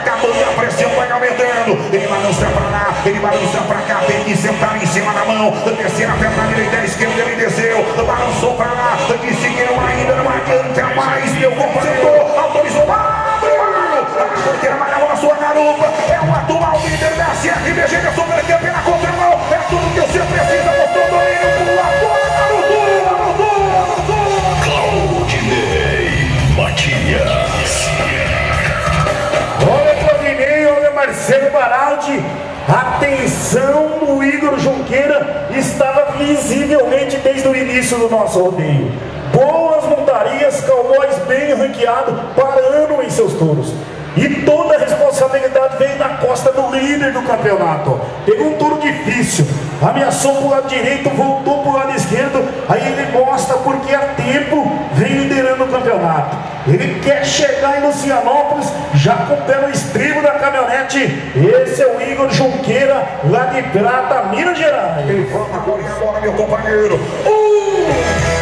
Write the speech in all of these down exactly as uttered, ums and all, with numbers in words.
acabando e a pressão vai aumentando. Ele balança pra lá, ele balança pra cá, tem que sentar em cima da mão. Descer a perna direita, a esquerda, ele desceu, balançou pra lá, disse que não ainda não adianta mais. Meu companheiro autorizou, abriu a porteira, vai na sua garupa. É o atual líder da C R B G, é super campeão na contramão. É tudo que você precisa, mostrou domínio pro agora, garoto, garoto, garoto. Claudinei Matias. Olha Claudinei, olha Marcelo Baraldi. A tensão do Igor Junqueira estava visivelmente desde o início do nosso rodeio. Boas montarias, cowboys bem ranqueados, parando em seus touros. E toda a responsabilidade veio da costa do líder do campeonato. Teve um touro difícil, ameaçou para o lado direito, voltou para o lado esquerdo. Aí ele mostra porque há tempo vem liderando o campeonato. Ele quer chegar em Lucianópolis já com o pé no estribo da caminhonete. Esse é o Igor Junqueira, lá de Prata, Minas Gerais. Ele fala agora e agora, meu companheiro. Um!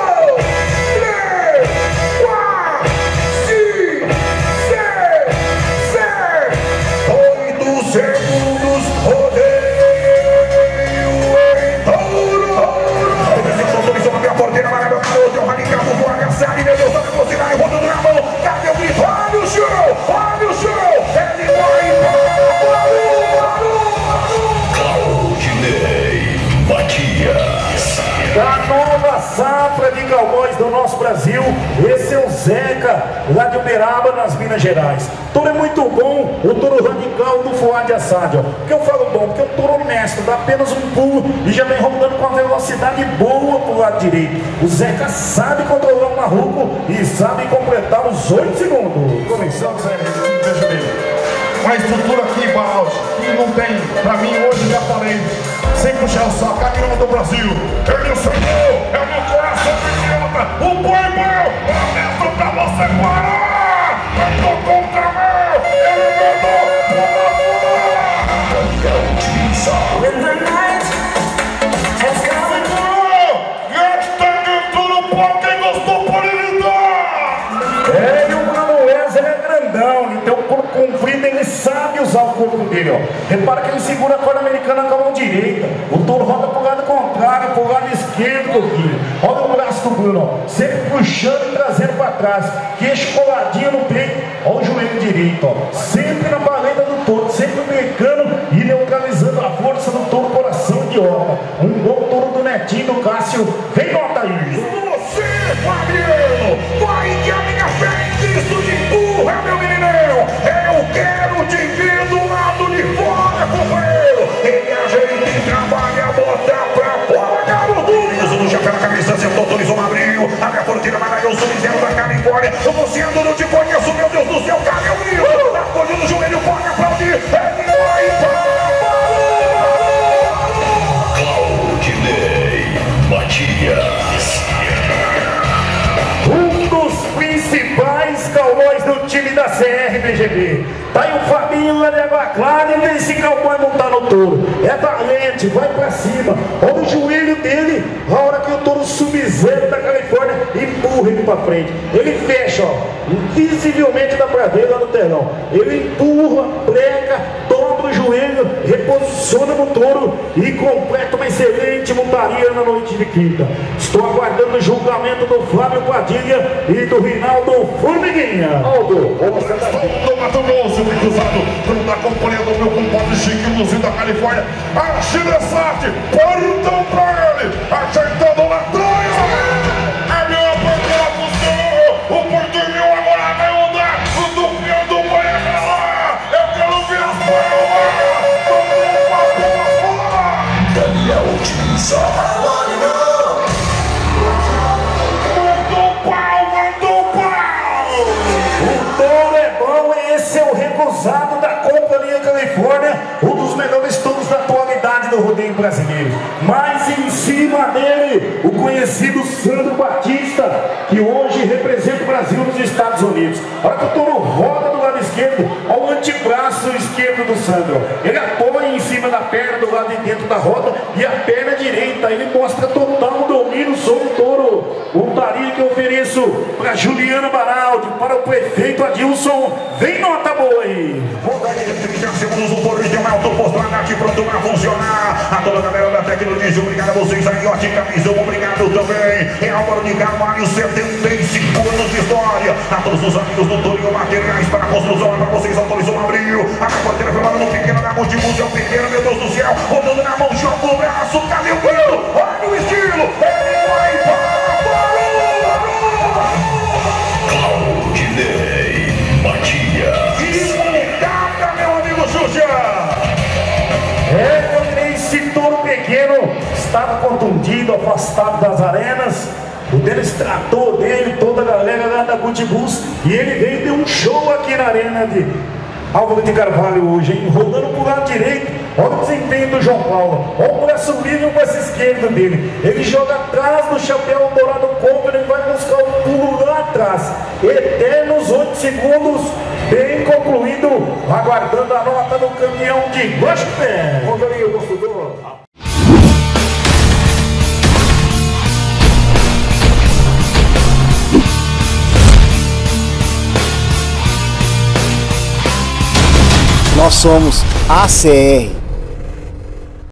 Segundos, rodeio em touro. Ele autorizou a porteira, vai meu garoto, é o radicado do adversário, meu Deus, da velocidade, rodando na mão, cadê o grito? Olha o show, olha o show, ele vai para o Claudinei Matias. Da nova safra de cowboys do nosso Brasil, esse é o Zeca, lá de Uberaba, nas Minas Gerais. O touro é muito bom, o touro radical do Fuad Assad. Por que eu falo bom? Porque é um touro honesto, dá apenas um pulo e já vem rodando com a velocidade boa pro lado direito. O Zeca sabe controlar o marruco e sabe completar os oito segundos. Começando, Zé, deixa eu ver. Uma estrutura aqui, Barros, que não tem, pra mim hoje já falei, sem puxar o saco, a grama do Brasil. Ele o Senhor, é o meu coração idiota, o boi meu, eu peço pra você parar. Eu tô contra mim, ele mandou, pula, pula. Quero utilizar. When the night has come and Gasta de tudo, pô, quem gostou pode lhe dar. É, e o Bruno Wesley é grandão, então por comprido ele sabe usar o corpo dele, ó. Repara que ele segura a corda americana com a mão direita, o touro roda pro lado contrário, pro lado esquerdo um pouquinho. Olha o braço do Bruno, ó, sempre puxando e trazendo para trás, queixo coladinho no peito, olha o joelho direito, ó, sempre na paleta do touro, sempre brincando e neutralizando a força do touro coração de obra. Um bom touro do Netinho, do Cássio, vem nota aí. Você, Fabiano, vai que a minha fé em Cristo te empurra, meu meninão. Eu quero te ver do lado de fora, companheiro. Ele ajeita e trabalha, bota pra fora, garoto. Uso do chapéu na cabeça, sentou, autorizou o Mabrinho. Abre a porteira, vai lá, eu sou zero da Califórnia. Você anda, não te conheço, meu Deus do céu, cadê o grito? Apoio no joelho, pode aplaudir. Ele vai para Claudinei Matias. Um dos principais cowboys do time da C R B G B. Tá aí o Fabinho lá de Água Clara e vê esse cowboy montar no touro. É valente, vai pra cima. Olha o joelho dele, a hora que o touro sub-zero da Califórnia empurra ele pra frente. Ele fecha, ó, visivelmente dá pra ver lá no telão. Ele empurra, prega, dobra o joelho, reposiciona no touro e completa uma excelente montaria na noite de quinta. Estou aguardando o julgamento do Flávio Padilha e do Rinaldo Formiguinha. Aldo, vamos cantar aqui. Do Mato Grosso, bem cruzado, junto da companhia do meu compadre Chiquinho, Luzinho da Califórnia. A Chile Sarte, portão pra ele, acertando lá atrás. A minha porteira funcionou, o português agora vai mudar, o do pior do banho é lá. Eu quero ver as palmas, todo mundo pra fora. Daniel utilizar. Mandou pau, mandou pau. O touro é bom, esse é o recusado da Companhia Califórnia, um dos melhores touros da atualidade do rodeio brasileiro. Mas em cima dele, o conhecido Sandro Batista, que hoje representa o Brasil nos Estados Unidos. Olha que o touro roda do lado esquerdo, olha o antebraço esquerdo do Sandro. Ele apoia em cima da perna do lado de dentro da roda e a perna direita. Ele mostra total domínio sobre o touro. Montaria que oferece abraço para Juliana Baraldi, para o prefeito Adilson. Vem nota boa aí. Voltaria de trinta segundos, o Torres tem um alto posto na Nath, pronto para funcionar. A toda a galera da tecnologia, obrigado a vocês aí, ótica visão, obrigado também. É Álvaro de Carvalho, setenta e cinco anos de história. A todos os amigos do Torinho Materiais para a construção, é para vocês, autorizou o abril. A porteira filmada no pequeno, na multimúltiplo, é o pequeno, meu Deus do céu. Rodando na mão, joga o braço, cadê o grito? Olha o estilo, ele vai para Claudinei Matias. Imutável, meu amigo Xuxa. É, meu esse touro pequeno estava contundido, afastado das arenas. O deles tratou dele, toda a galera lá da Gutibus, e ele veio e deu um show aqui na arena de Álvaro de Carvalho hoje, hein? Rodando pro lado direito. Olha o desempenho do João Paulo. Olha o braço livre e o braço esquerdo dele. Ele joga atrás do chapéu dourado contra, ele vai buscar o pulo lá atrás. Eternos oito segundos. Bem concluído. Aguardando a nota do campeão de gospel. Rodrigo, gostador. Nós somos A C R.